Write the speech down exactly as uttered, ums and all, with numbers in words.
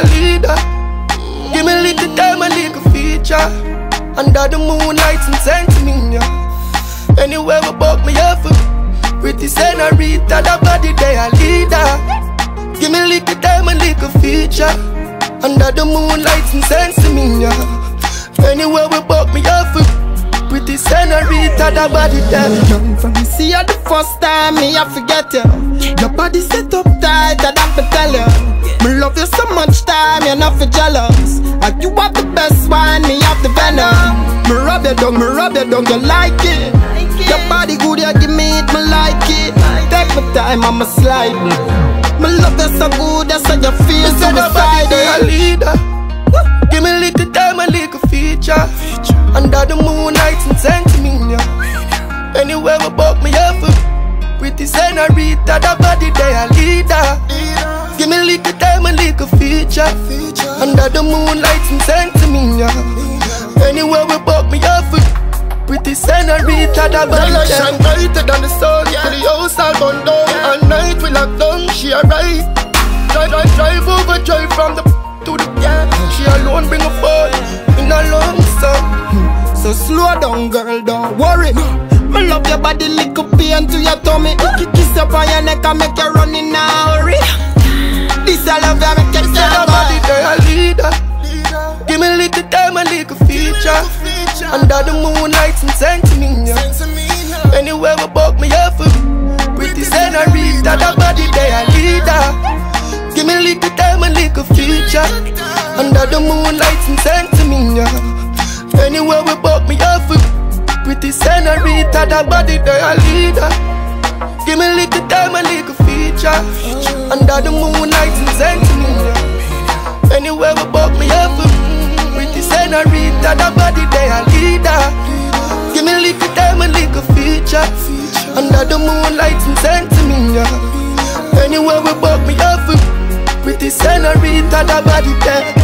a leader. Give me little time, a little feature. Under the moonlight and sentiment, yeah. Anywhere we buck me up, pretty senorita, that body they a leader. Give me little time, a little feature. Under the moonlight and sentiment, yeah. Anywhere we buck me up, pretty senorita, that body there. From me see you the first time, me I forget you. Your body set up tight, I'd have to tell you. Me love you so much time, you're not for jealous. Like you have the best wine, me have the venom. Me rub you down, me rub you down, you like it. Your body good, you give me it, me like it. Take my time, I'ma slide. Me love you so good, that's how you feel. Me say nobody they a leader. Give me little time, a little feature. Under the moonlight and sentiment, yeah. Anywhere we buck me up, pretty senorita, that body they a leader. Give me little time, a little feature. Under the moonlight and sentiment, yeah. Anywhere we buck me up, pretty senorita, that body they shine brighter than the sun. To the house all burn down, at night we lock down. She arrive, drive, drive, drive over, drive from the to the yeah. She alone bring a phone in a long song. So slow down, girl, don't worry. Me love your body, little pain to your tummy. Kiss up on your neck and make you run in a hurry. This I love you, make you say nobody they a leader. Give me little time, a little feature. Under the moonlight and sentiment, yeah. Anywhere we buck me up, pretty senorita, that body they a leader. Give me little time, a little feature. Under the moonlight and sentiment, yeah. Anywhere we buck me up, pretty senorita, that body they a leader. Give me little time, a little feature. Under the moonlight and sentiment, yeah. Anywhere we buck me up, pretty senorita, that body they a leader. Give me little time, a little feature. Under the moonlight and sentiment, yeah. Anywhere we buck me up, pretty senorita, that body there.